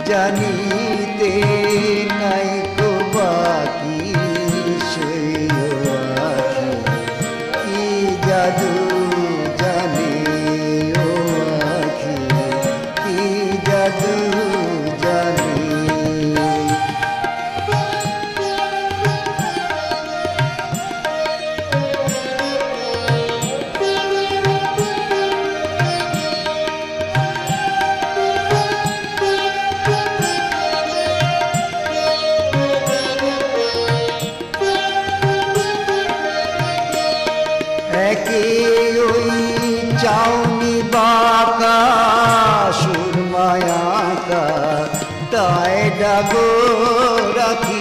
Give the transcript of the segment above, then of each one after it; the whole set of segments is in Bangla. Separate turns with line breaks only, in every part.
জানিতে নাই কো বাকি আখি কি জাদু জানে ও আখি কি জাদু জানে একে ওই চাউনি বাঁকা সুরমায়াকা তাই ডাগো রাখি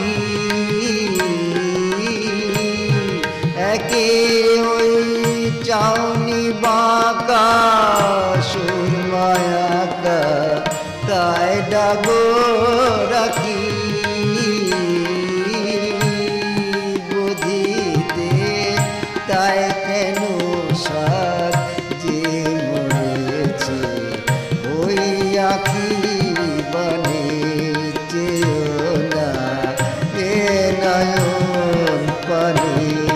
একে ওই চাউনি বাঁকা সুরমায়াকা তাই ডাগো রাখি বুঝিতে তাই কেন সার যে মরেছে ওই আখি বনে চেয়েও না এ নয়ন পানে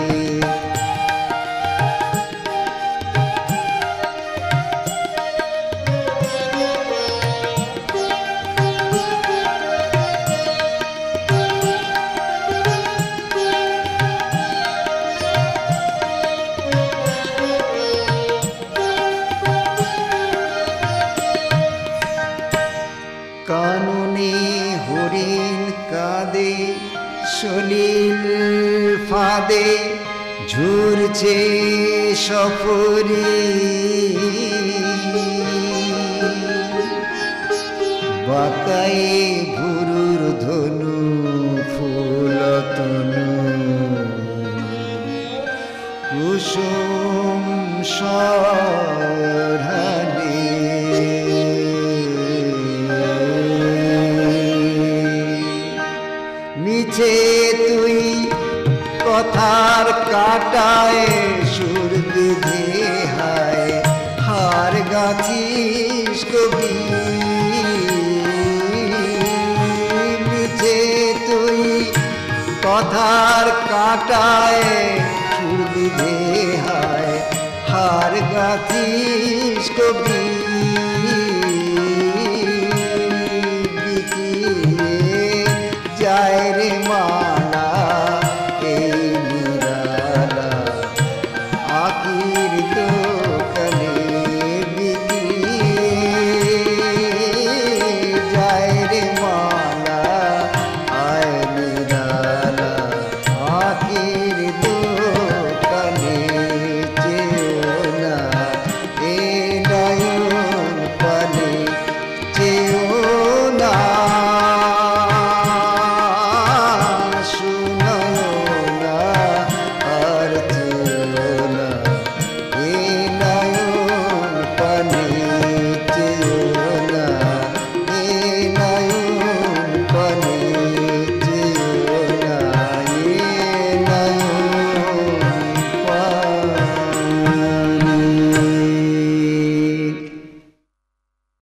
কাননে হরিণ কাঁদে সলিল ফাঁদে ঝুরছে সফরি বাঁকায়ে ভুরুর ধনু ফুলতনু কুসুম সরানে মিছে তুই কথার কাটায় সুর বেঁধে হায় হার গাছিস কবি মিছে তুই কথার কাটায় সুর বেঁধে হায় হার গাছিস কবি